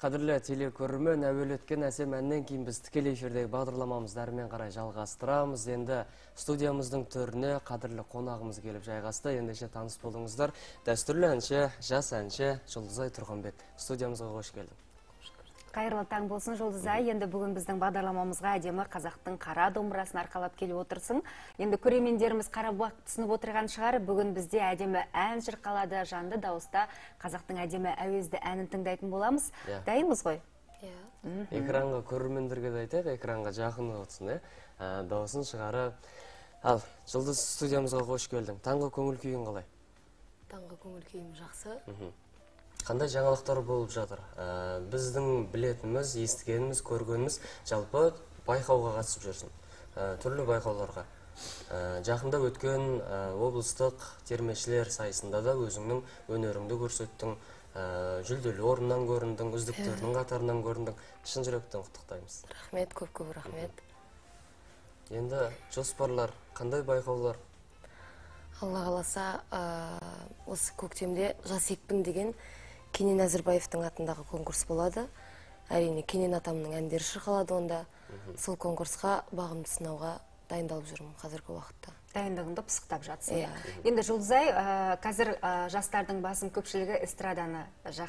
Қадірлі телекөрермен, әуелі өткен әсем әннен кейін біз тікелей эфирдегі бағдарламамызды әрмен қарай жалғастырамыз. Енді студиямыздың төріне қадірлі қонағымыз келіп жайғасты. Ендеше таныс болыңыздар. Дәстүрлі әнші, жас әнші Жұлдызай Тұрғанбек. Студиямызға қош келдің. Қайырлы таң болсын, Жұлдызай. Енді бүгін біздің бағдарламамызға әдемі қазақтың қара домбырасын арқалап келіп отырсың. Енді көрермендеріміз қарабақ түсініп отырған шығар. Бүгін бізде әдемі ән шырқалады, жанды дауыста қазақтың әдемі әуезді әнін тыңдайтын боламыз. Дайынбыз ғой? Экранға көрермендерге де айтайық, экранға жақын отырсын, дауысын шығарып. Ал, Жұлдыз, студиямызға қош келдің. Таңғы көңіл күйің қалай? Таңғы көңіл күйім жақсы. Қандай жаңалықтар болып жатыр? Біздің білетініміз, естігеніміз, көргеніміз жалпы байқауға қатысып жүрсің. Түрлі байқауларға. Жақында өткен облыстық термешілер сайысында да өзіңнің өнеріңді көрсеттің. Жүлделі орыннан көріндің, үздіктердің қатарынан көріндің. Шын жүректен құттықтаймыз. Рахмет, көп рахмет. Енді жоспарлар, қандай байқаулар? Алла қаласа, осы көктемде жас екпін деген Кенен Әзірбаевтың атындағы конкурс болады. Әрине, Кенен атамның әндері шырқалады онда. Сол конкурсқа бағымды сынауға дайындалып жүрмін қазіргі уақытта. Дайындығыңды пысықтап жатсың. Енді Жұлдызай, қазір жастардың басым көпшілігі эстраданы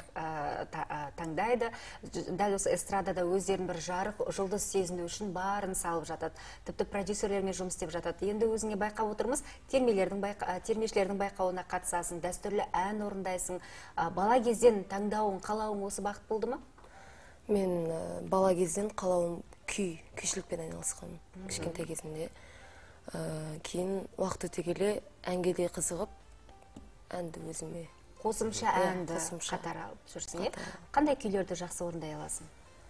таңдайды. Дәл осы эстрадада өздерін бір жарық жұлдыз сезіну үшін барын салып жатады. Тіпті продюсерлермен жұмыс істеп жатады. Енді өзіңе байқап отырмыз, термешілердің байқауына қатысасың, дәстүрлі ән орындайсың. Бала кезден таңдауың, қалауың осы бақыт болды ма? Мен бала кезден қалауым күйшілікпен айналысқанмын. Кішкентай кезінде. Кейін уақыт өте келе әнге де қызығып, әнді өзіме қосымша әнді қатар алып жүрсің. Қандай күйлерді жақсы орындай аласың?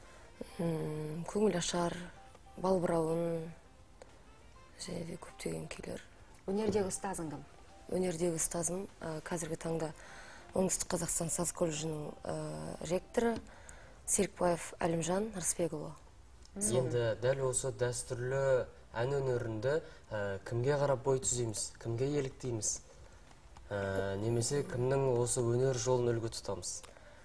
Көңіл ашар, балбырауын, және де көптеген күйлер. Өнердегі ұстазың кім? Өнердегі ұстазым қазіргі таңда Оңтүстік Қазақстан саз колледжінің ректоры Серікбаев Әлімжан Рысбекұлы. Енді дәл осы дәстүрлі ән өнерінде кімге қарап бой түзейміз, кімге еліктейміз, немесе кімнің осы өнер жолын үлгі тұтамыз?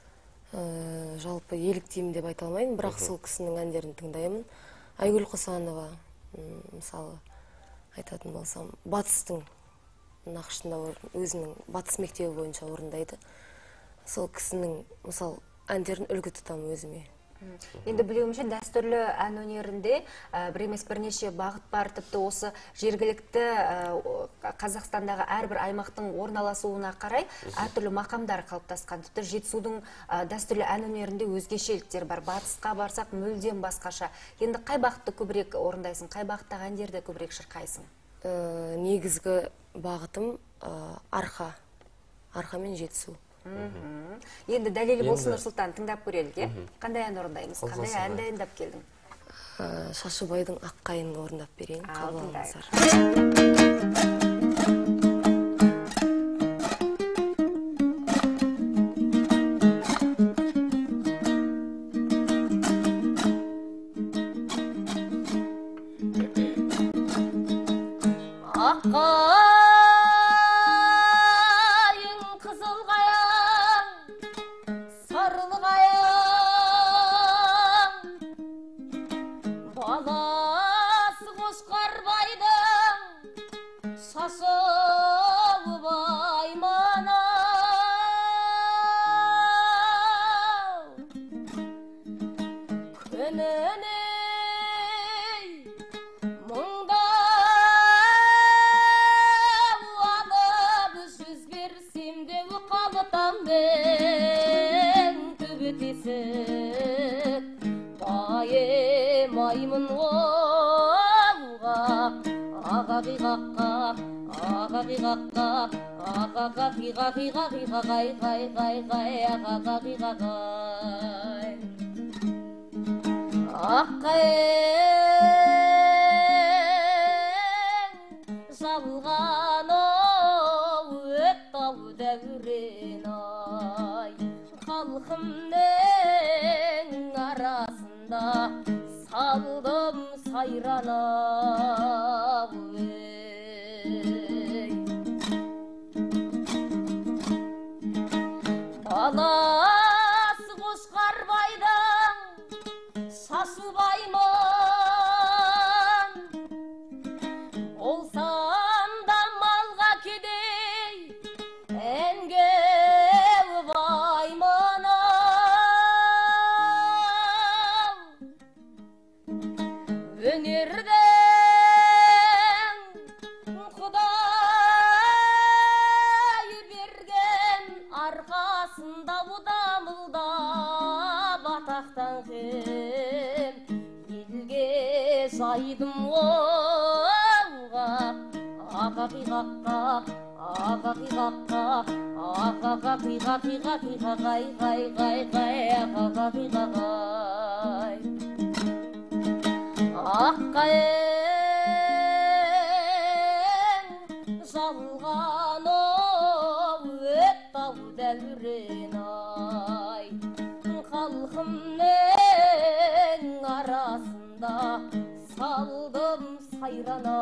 Жалпы еліктеймін деп айта алмаймын, бірақ сол кісінің әндерін тыңдаймын. Айгүл Қосанова, мысалы, айтатын болсам, батыстың нақышында өзінің батыс мектебі бойынша орындайды. Сол кісінің, мысалы, әндерін үлгі тұтамын өзіме. Енді білуімше дәстүрлі ән өнерінде бір емес бірнеше бағыт бар, тіпті осы жергілікті Қазақстандағы әрбір аймақтың орналасуына қарай әртүрлі мақамдар қалыптасқан. Тіпті Жетісудың дәстүрлі ән өнерінде өзгешеліктер бар. Батысқа барсақ мүлдем басқаша. Енді қай бағытты көбірек орындайсың, қай бағыттағы әндерді көбірек шырқайсың? Негізгі бағытым арқа мен Жетісу. Енді дәлелі болсын Нұрсұлтан, тыңдап көрелік, қандай ән орындаймыз, қандай ән дайындап келдің? Шашыбайдың Аққайын орындап берейін. Жалған өт тау дәурен ай, халқымның арасында салдым сайрана баласы Қошқарбайда арасында бұдамылда батақтан кем елге жайдым оға аға қиғаққа аға қиғаққа аға қиға қиға қиға қай қай қай қай аға қиға қай аққайың жалған өттау дәурен ай халқымның арасында салдым сайрана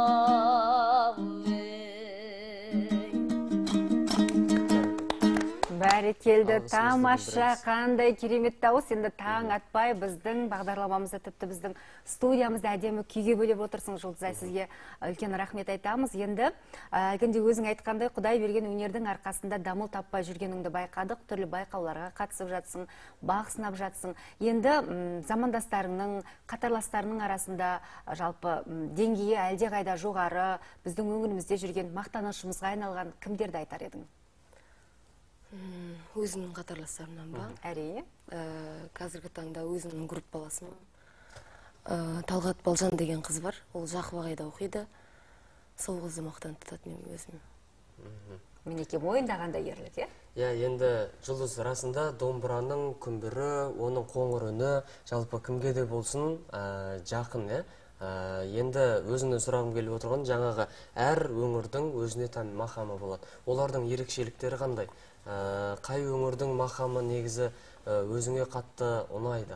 Бәрекелді, тамаша, қандай керемет дауыс. Енді таң атпай біздің бағдарламамызда, тіпті біздің студиямызда әдемі күйге бөлеп отырсың, Жұлдызай, сізге үлкен рахмет айтамыз. Енді әлгінде өзің айтқандай, Құдай берген өнердің арқасында дамыл таппай жүргеніңді байқадық, түрлі байқауларға қатысып жатсың, бақ сынап жатсың. Енді замандастарыңның, қатарластарының арасында жалпы деңгейі әлде қайда жоғары, біздің өңірімізде жүрген мақтанышымызға айналған кімдерді айтар едің? Өзімнің қатарластарымнан ба? Әрине. Қазіргі таңда өзімнің группаласым. Талғат Балжан деген қыз бар. Ол Жақыбағайда оқиды. Сол қызды мақтан тұтатын өзім. Мінеке мойындағанда ерлік, е? Енді Жұлдыз расында домбыраның күмбірі, оның қоңыр үні жалпы кімге де болсын жақын, е? Енді өзіне сұрағым келіп отырған жаңағы әр өңірдің өзіне тән мақамы болады. Олардың ерекшеліктері қандай? Қай өңірдің мақамы негізі өзіңе қатты ұнайды?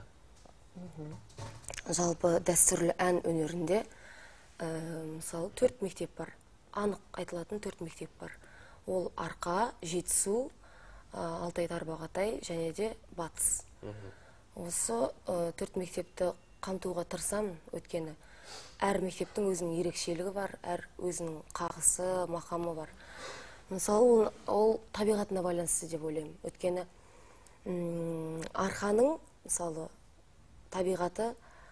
Жалпы дәстүрлі ән өнерінде мысалы 4 мектеп бар. Анық айтылатын 4 мектеп бар. Ол Арқа, Жетісу, Алтай Тарбағатай және де Батыс. Осы 4 мектепті қамтуға тырысамын, өткені әр мектептің өзінің ерекшелігі бар, әр өзінің қағысы, мақамы бар. Мысалы, ол табиғатына байланысты деп ойлаймын. Өткені Арқаның, мысалы, табиғаты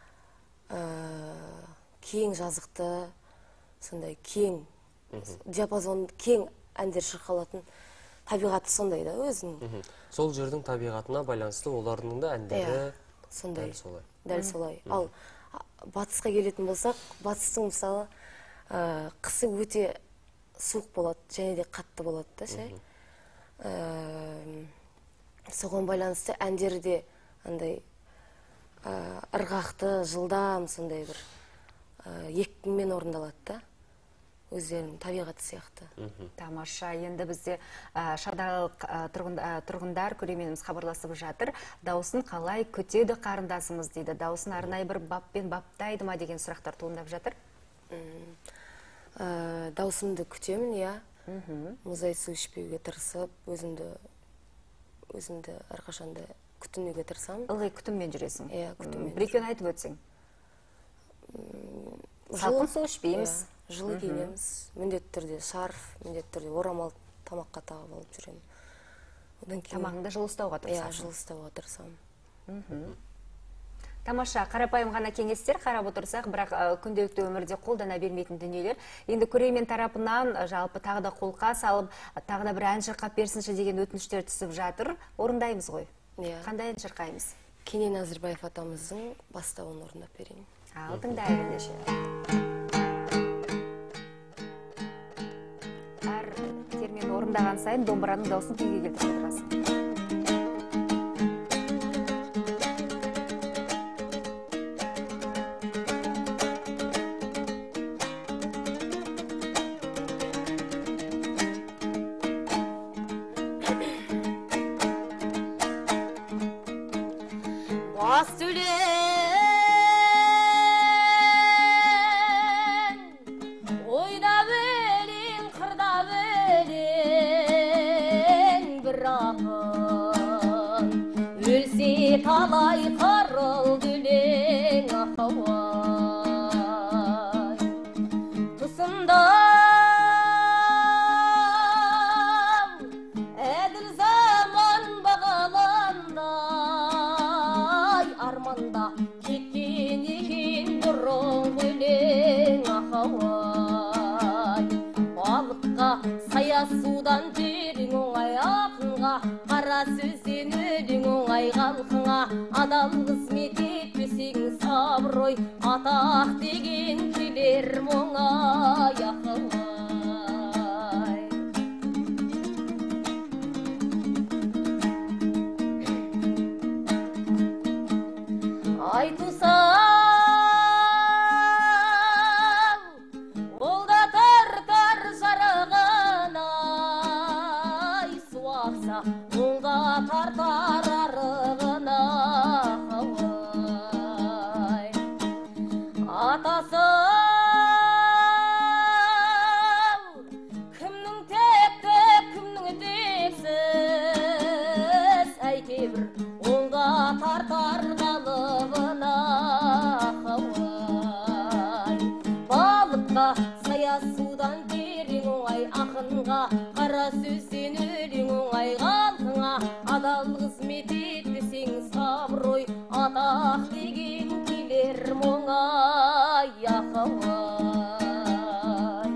кең жазықты, сондай кең, диапазон кең әндер шырқалатын табиғаты сондай да өзінің. Сол жердің табиғатына байланысты олардың да әндері сондай. Дәл солай. Ал батысқа келетін болсақ, батыстың мысалы қысы өте суық болады, және де қатты болады да шай. Соған байланысты әндері де андай ырғақты, жылдам, сондай бір екпінмен орындалады да, өздерінің табиғаты сияқты. Тамаша, енді бізде Шардалық тұрғындар көременіміз хабарласып жатыр. Дауысын қалай күтеді қарындасымыз дейді. Дауысын арнайы бір баппен баптайды ма деген сұрақтар туындап жатыр. Даусымды күтемін, я. Мұзай су ішпеуге тырысып, өзімді әрқашанда күтінуге тырысамын. Ылғи күтіммен жүресің? Иә, күтіммен. Бір-екеуін айтып өтсең? Салқын су ішпейміз. Жылы киінеміз, міндетті түрде шарф, міндетті түрде орамал тамаққа тағып алып жүремін. Тамағыңды жылы ұстауға тырысасың? Иә, жылы ұстауға тырысамын. Тамаша, қарапайым ғана кеңестер қарап отырсақ, бірақ күнделікті өмірде қолдана бермейтін дүниелер. Енді көрермен тарапынан жалпы тағы да қолқа салып, тағы да бір ән шырқап берсінші деген өтініштер түсіп жатыр. Орындаймыз ғой. Қандай ән шырқаймыз? Кенен Әзірбаев атамыздың бастауын орындап берейін. Ал тыңдайық ендеше. Әр термен орындаған сайын домбыраның дауысын күйге келтіріп отырасың. талай қырылды өлең ахауай тұсында әділ заман бағаландай арманда кеткен екен бұрынғы өлең ахауай балыққа сая суда судан терең оңай ақынға, қара сөзден өлең оңай халқыңа. Адал қызмет етпесең сабыр-ой, атақ деген келер оңай ақылай. Айтусаң, ол да тартар жарығына, су ақса, ол да тартар арығына. Атасы кімнің текті, кімнің тексіз, әйтеуір ол да тартар қалыбына. Балыққа сая судан терең оңай ақынға, қара сөзден өлең оңай халқыңа. Адал қызмет етпесең сабыр-ой, атақ деген келер оңай ақылай.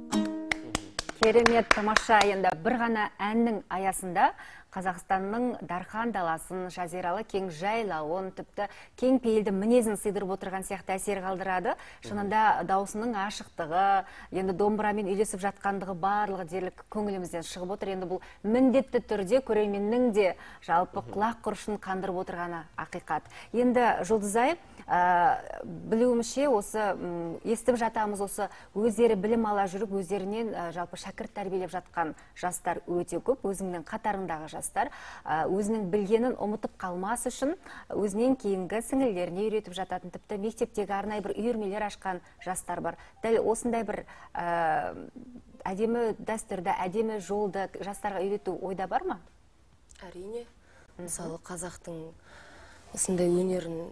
Керемет, тамаша. Енді бір ғана әннің аясында Қазақстанның дархан даласын, жазиралы кең жайлауын, тіпті кең пейілді мінезін сыйдырып отырған сияқты әсер қалдырады. Шынында даусының ашықтығы, енді домбырамен үйлесіп жатқандығы барлығы дерлік көңілімізден шығып отыр. Енді бұл міндетті түрде көрерменнің де жалпы құлақ құрышын қандырып отырғаны ақиқат. Енді Жұлдызай, білуімше осы естіп жатамыз, осы өздері білім ала жүріп, өздерінен жалпы шәкірт тәрбиелеп жатқан жастар өте көп, өзіңнің қатарындағы жастар өзінің білгенін ұмытып қалмас үшін өзінен кейінгі сіңілдеріне үйретіп жататын, тіпті мектептегі арнайы бір үйірмелер ашқан жастар бар. Дәл осындай бір әдемі дәстүрді, әдемі жолды жастарға үйрету ойда бар ма? Әрине. Мысалы, қазақтың осындай өнерін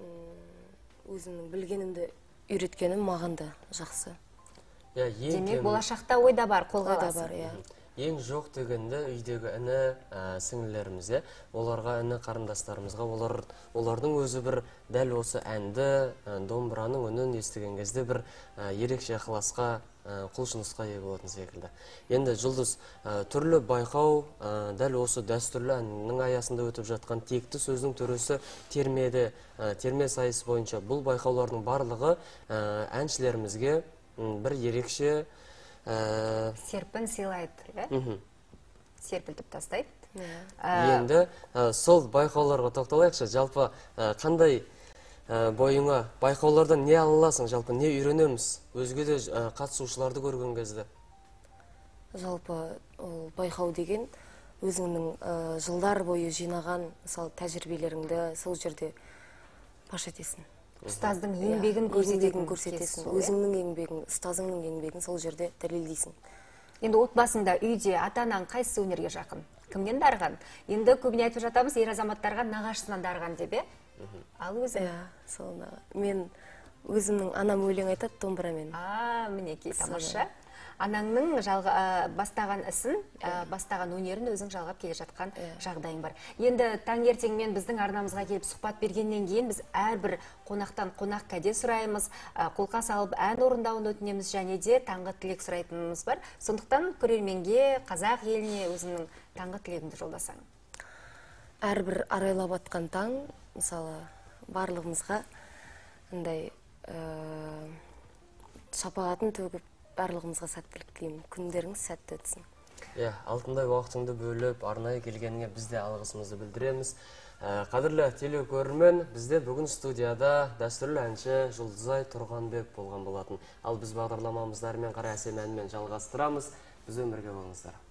өзінің білгенімді үйреткенім маған да жақсы. Демек, болашақта ойда бар, қолға аласың. Ең жоқ дегенде үйдегі іні сіңілеріміз, оларға, іні қарындастарымызға, олардың өзі бір дәл осы әнді, домбыраның үнін естіген кезде бір ерекше ықыласқа, құлшынысқа ие болатын секілді. Енді Жұлдыз, түрлі байқау, дәл осы дәстүрлі әннің аясында өтіп жатқан текті сөздің төресі терме сайысы бойынша бұл байқаулардың барлығы әншілерімізге бір ерекше серпін сыйлайды, серпілтіп тастайды. Енді сол байқауларға тоқталайықшы. Жалпы қандай бойыңа байқаулардан не аласың, жалпы не үйренеміз өзге де қатысушыларды көрген кезде? Жалпы байқау деген өзіңнің жылдар бойы жинаған тәжірибелеріңді сол жерде паш етесің. Ұстаздың еңбегін көрсетесің, өзіңнің еңбегің, ұстазыңның еңбегін сол жерде дәлелдейсің. Енді отбасыңда, үйде ата-анаң қайсы өнерге жақын? Кімнен дарыған? Енді көбіне айтып жатамыз, ер азаматтарға нағашысынан дарыған деп, ал өзің? Мен өзімнің анам өлең айтады домбырамен. Мінекей, тамаша. Анаңның бастаған ісін, бастаған өнерін өзің жалғап келе жатқан жағдайың бар. Енді таңертеңмен біздің арнамызға келіп сұхбат бергеннен кейін біз әрбір қонақтан қонақ кәде сұраймыз, қолқа салып ән орындауын өтінеміз, және де таңғы тілек сұрайтынымыз бар. Сондықтан көрерменге, қазақ еліне өзіңнің таңғы тілегіңді жолдасаң. Әрбір арайлап атқан таң, мысалы, барлығымызға шапағатын төгіп, барлығымызға сәттілік тілеймін. Күндеріңіз сәтті өтсін. Алтындай уақытыңды бөліп, арнайы келгеніңе біз де алғысымызды білдіреміз. Қадірлі телекөрермен, бізде бүгін студияда дәстүрлі әнші Жұлдызай Тұрғанбек болған болатын. Ал біз бағдарламамыздарымен қара әсем әнмен жалғастырамыз. Біз өмірге болыңыздар.